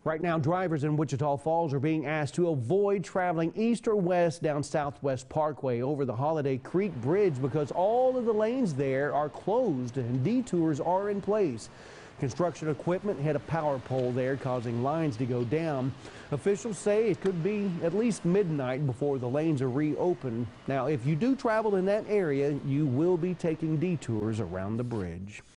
Right now, drivers in Wichita Falls are being asked to avoid traveling east or west down Southwest Parkway over the Holiday Creek Bridge because all of the lanes there are closed and detours are in place. Construction equipment hit a power pole there, causing lines to go down. Officials say it could be at least midnight before the lanes are reopened. Now, if you do travel in that area, you will be taking detours around the bridge.